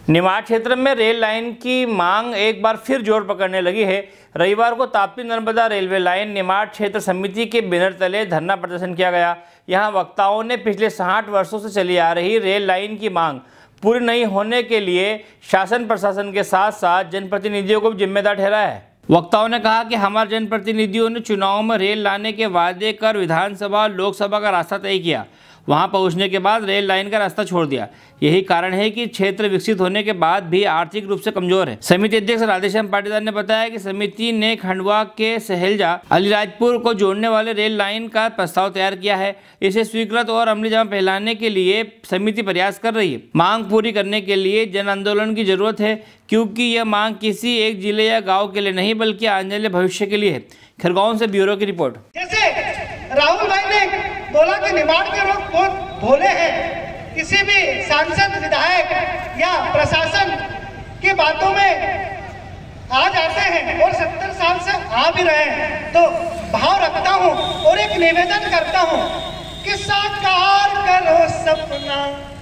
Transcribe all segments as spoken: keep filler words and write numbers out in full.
निमाड़ क्षेत्र में rail line की मांग एक बार फिर जोर पकड़ने लगी है। रविवार को ताप्ती नर्मदा रेलवे लाइन निमाड़ क्षेत्र समिति के बैनर तले धरना प्रदर्शन किया गया। यहां वक्ताओं ने पिछले साठ वर्षों से चली आ रही रेल लाइन की मांग पूरी नहीं होने के लिए शासन प्रशासन के साथ साथ जनप्रतिनिधियों को भी जिम्मेदार ठहराया है। वक्ताओं ने कहा कि हमारे जनप्रतिनिधियों ने चुनाव में रेल लाने के वादे कर विधानसभा लोकसभा का रास्ता तय किया, वहां पहुंचने के बाद रेल लाइन का रास्ता छोड़ दिया। यही कारण है कि क्षेत्र विकसित होने के बाद भी आर्थिक रूप से कमजोर है। समिति अध्यक्ष राधेश्याम पाटीदार ने बताया कि समिति ने खंडवा के सहेलजा अलीराजपुर को जोड़ने वाले रेल लाइन का प्रस्ताव तैयार किया है। इसे स्वीकृत और अमली जामा फैलाने के लिए समिति प्रयास कर रही है। मांग पूरी करने के लिए जन आंदोलन की जरूरत है, क्योंकि यह मांग किसी एक जिले या गाँव के लिए नहीं बल्कि आने वाले भविष्य के लिए है। खरगोन से ब्यूरो की रिपोर्ट। जैसे राहुल भाई ने बोला कि निमाड़ के लोग बहुत भोले हैं, किसी भी सांसद विधायक या प्रशासन की बातों में आ जाते हैं और सत्तर साल से आ भी रहे हैं, तो भाव रखता हूं और एक निवेदन करता हूं कि साकार करो सपना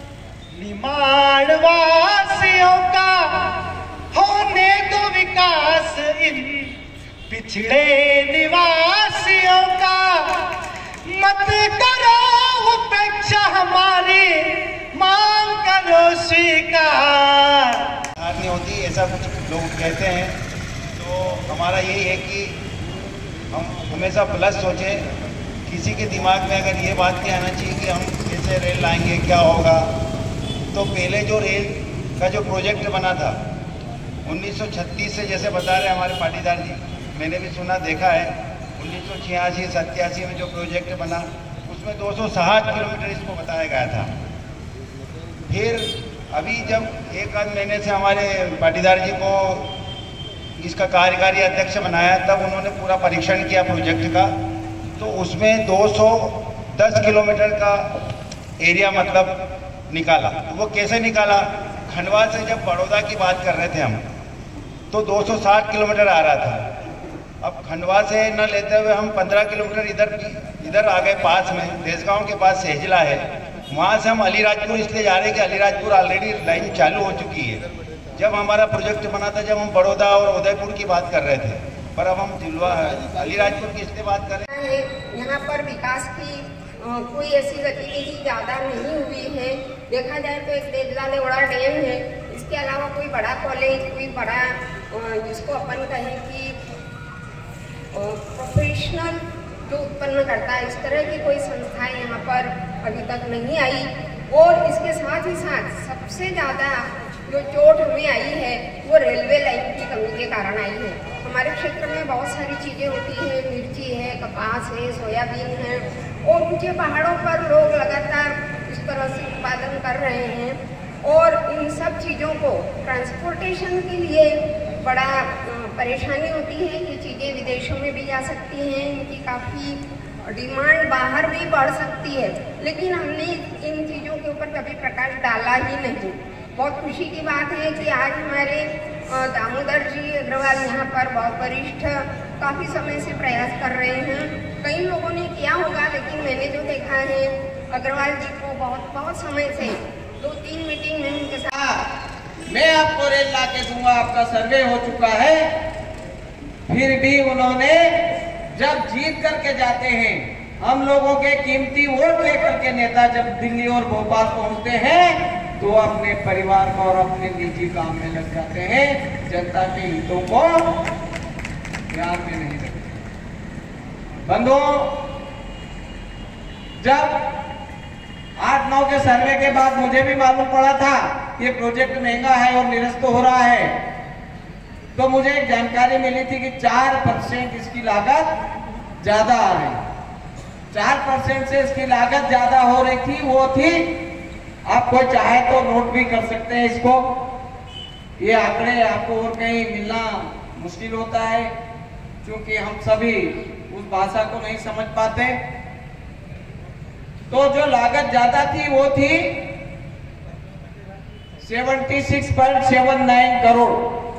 निमाड़ वासियों का, होने दो विकास इन पिछड़े निवासियों का, मत करो उपेक्षा हमारी, मांग करो स्वीकार। नहीं होती ऐसा कुछ लोग कहते हैं, तो हमारा यही है कि हम हमेशा प्लस सोचें। किसी के दिमाग में अगर ये बात नहीं आना चाहिए कि हम कैसे रेल लाएंगे, क्या होगा। तो पहले जो रेल का जो प्रोजेक्ट बना था उन्नीस सौ छत्तीस से, जैसे बता रहे हमारे पाटीदार जी, मैंने भी सुना देखा है, उन्नीस सौ छियासी सत्तासी में जो प्रोजेक्ट बना उसमें दो सौ साठ किलोमीटर इसको बताया गया था। फिर अभी जब एक आध महीने से हमारे पाटीदार जी को इसका कार्यकारी अध्यक्ष बनाया, तब उन्होंने पूरा परीक्षण किया प्रोजेक्ट का, तो उसमें दो सौ दस किलोमीटर का एरिया मतलब निकाला। तो वो कैसे निकाला? खंडवा से जब बड़ौदा की बात कर रहे थे हम, तो दो सौ साठ किलोमीटर आ रहा था। अब खंडवा से न लेते हुए हम पंद्रह किलोमीटर इधर इधर आ गए, पास में देसगांव के पास सहेजला है, वहाँ से हम अलीराजपुर इसलिए जा रहे हैं कि अलीराजपुर ऑलरेडी लाइन चालू हो चुकी है। जब हमारा प्रोजेक्ट बना था, जब हम बड़ौदा और उदयपुर की बात कर रहे थे, पर अब हम जिलवा अलीराजपुर की इसलिए बात कर रहे हैं। यहाँ पर विकास की आ, कोई ऐसी गतिविधि ज़्यादा नहीं हुई है। देखा जाए तो एक देवला लेवड़ा डैम है, इसके अलावा कोई बड़ा कॉलेज, कोई बड़ा जिसको अपन कहें कि प्रोफेशनल जो उत्पन्न करता है, इस तरह की कोई संस्थाएं यहाँ पर अभी तक नहीं आई। और इसके साथ ही साथ सबसे ज़्यादा जो चोट हमें आई है वो रेलवे लाइन की कमी के कारण आई है। हमारे क्षेत्र में बहुत सारी चीज़ें होती हैं, मिर्ची है, कपास है, सोयाबीन है, और ऊंचे पहाड़ों पर लोग लगातार इस तरह से उत्पादन कर रहे हैं, और इन सब चीज़ों को ट्रांसपोर्टेशन के लिए बड़ा परेशानी होती है। ये चीज़ें विदेशों में भी जा सकती हैं, इनकी काफ़ी डिमांड बाहर भी बढ़ सकती है, लेकिन हमने इन चीज़ों के ऊपर कभी प्रकाश डाला ही नहीं। बहुत खुशी की बात है कि आज हमारे दामोदर जी अग्रवाल यहाँ पर बहुत वरिष्ठ काफ़ी समय से प्रयास कर रहे हैं। कई लोगों ने किया होगा, लेकिन मैंने जो देखा है अग्रवाल जी को बहुत बहुत समय से दो तीन मीटिंग में उनके साथ मैं आपको रेल ला के दूंगा, आपका सर्वे हो चुका है। फिर भी उन्होंने जब जीत करके जाते हैं, हम लोगों के कीमती वोट लेकर के नेता जब दिल्ली और भोपाल पहुंचते हैं, तो अपने परिवार को और अपने निजी काम में लग जाते हैं, जनता के हितों को ध्यान में नहीं रखते। बंधुओं, जब आठ नौ के सर्वे के बाद मुझे भी मालूम पड़ा था ये प्रोजेक्ट महंगा है और निरस्त हो रहा है, तो मुझे एक जानकारी मिली थी कि चार परसेंट इसकी लागत ज्यादा आ रही। चार परसेंट से इसकी लागत ज्यादा हो रही थी, वो थी, आप कोई चाहे तो नोट भी कर सकते हैं इसको। ये आंकड़े आपको और कहीं मिलना मुश्किल होता है, क्योंकि हम सभी उस भाषा को नहीं समझ पाते। तो जो लागत ज्यादा थी वो थी छिहत्तर पॉइंट सात नौ करोड़,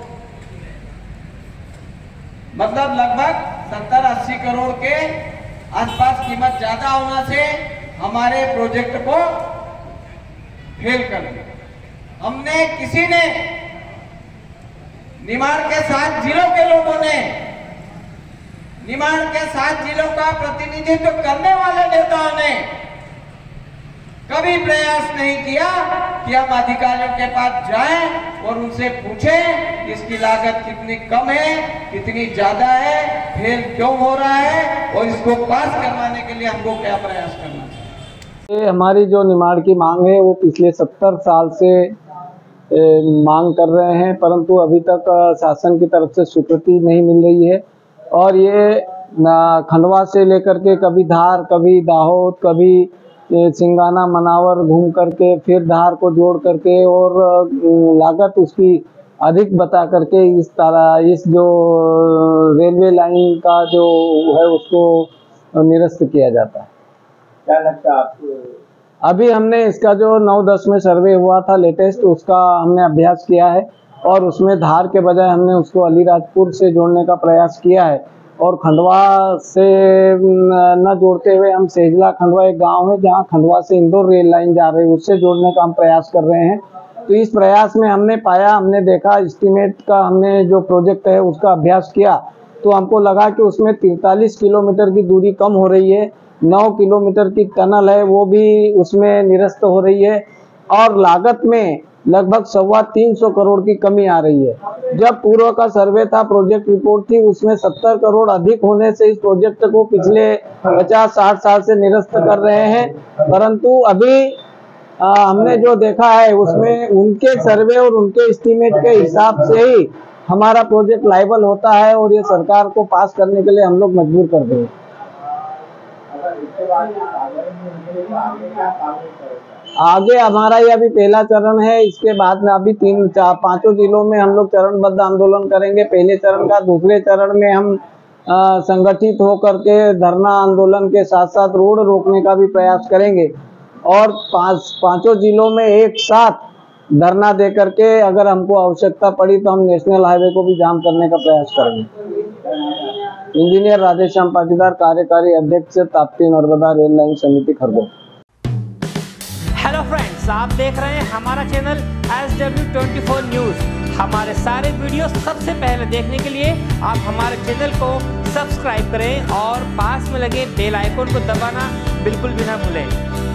मतलब लगभग सत्तर अस्सी करोड़ के आसपास कीमत ज्यादा होने से हमारे प्रोजेक्ट को फेल कर दिया। हमने किसी ने निमाड़ के सात जिलों के लोगों ने, निमाड़ के सात जिलों का प्रतिनिधित्व करने वाले नेताओं ने कभी प्रयास नहीं किया कि हम अधिकारियों के पास जाएं और उनसे पूछें इसकी लागत कितनी कम है, कितनी ज्यादा है, फेल क्यों हो रहा है और इसको पास करवाने के लिए हमको क्या प्रयास करना चाहिए। ये हमारी जो निमाड़ की मांग है वो पिछले सत्तर साल से मांग कर रहे हैं, परंतु अभी तक शासन की तरफ से स्वीकृति नहीं मिल रही है। और ये खंडवा से लेकर के कभी धार, कभी दाहोद, कभी सिंगाना, मनावर घूम करके फिर धार को जोड़ करके और लागत उसकी अधिक बता करके इस तरह इस जो रेलवे लाइन का जो है उसको निरस्त किया जाता है। क्या लगता है आपको? अभी हमने इसका जो नौ दस में सर्वे हुआ था लेटेस्ट, उसका हमने अभ्यास किया है और उसमें धार के बजाय हमने उसको अलीराजपुर से जोड़ने का प्रयास किया है और खंडवा से न जोड़ते हुए हम सेजला, खंडवा एक गांव है जहां खंडवा से इंदौर रेल लाइन जा रही है, उससे जोड़ने का हम प्रयास कर रहे हैं। तो इस प्रयास में हमने पाया, हमने देखा एस्टीमेट का, हमने जो प्रोजेक्ट है उसका अभ्यास किया तो हमको लगा कि उसमें तैंतालीस किलोमीटर की दूरी कम हो रही है, नौ किलोमीटर की टनल है वो भी उसमें निरस्त हो रही है और लागत में लगभग सवा तीन सौ करोड़ की कमी आ रही है। जब पूर्व का सर्वे था, प्रोजेक्ट रिपोर्ट थी, उसमें सत्तर करोड़ अधिक होने से इस प्रोजेक्ट को पिछले पचास साठ साल से निरस्त कर रहे हैं, परंतु अभी आ, हमने जो देखा है उसमें उनके सर्वे और उनके एस्टीमेट के हिसाब से ही हमारा प्रोजेक्ट लायबल होता है और ये सरकार को पास करने के लिए हम लोग मजबूर कर देंगे। आगे हमारा ये अभी पहला चरण है, इसके बाद में अभी तीन चार पांचों जिलों में हम लोग चरणबद्ध आंदोलन करेंगे। पहले चरण का, दूसरे चरण में हम आ, संगठित होकर के धरना आंदोलन के साथ साथ रोड रोकने का भी प्रयास करेंगे और पांच पांचों जिलों में एक साथ धरना दे करके अगर हमको आवश्यकता पड़ी तो हम नेशनल हाईवे को भी जाम करने का प्रयास करेंगे। इंजीनियर राधेश्याम पाटीदार, कार्यकारी अध्यक्ष, ताप्ती नर्मदा रेल लाइन समिति, खरगोन। हेलो फ्रेंड्स, आप देख रहे हैं हमारा channel S W twenty four news. हमारे सारे वीडियो सबसे पहले देखने के लिए आप हमारे चैनल को सब्सक्राइब करें और पास में लगे बेल आइकन को दबाना बिल्कुल भी ना भूलें।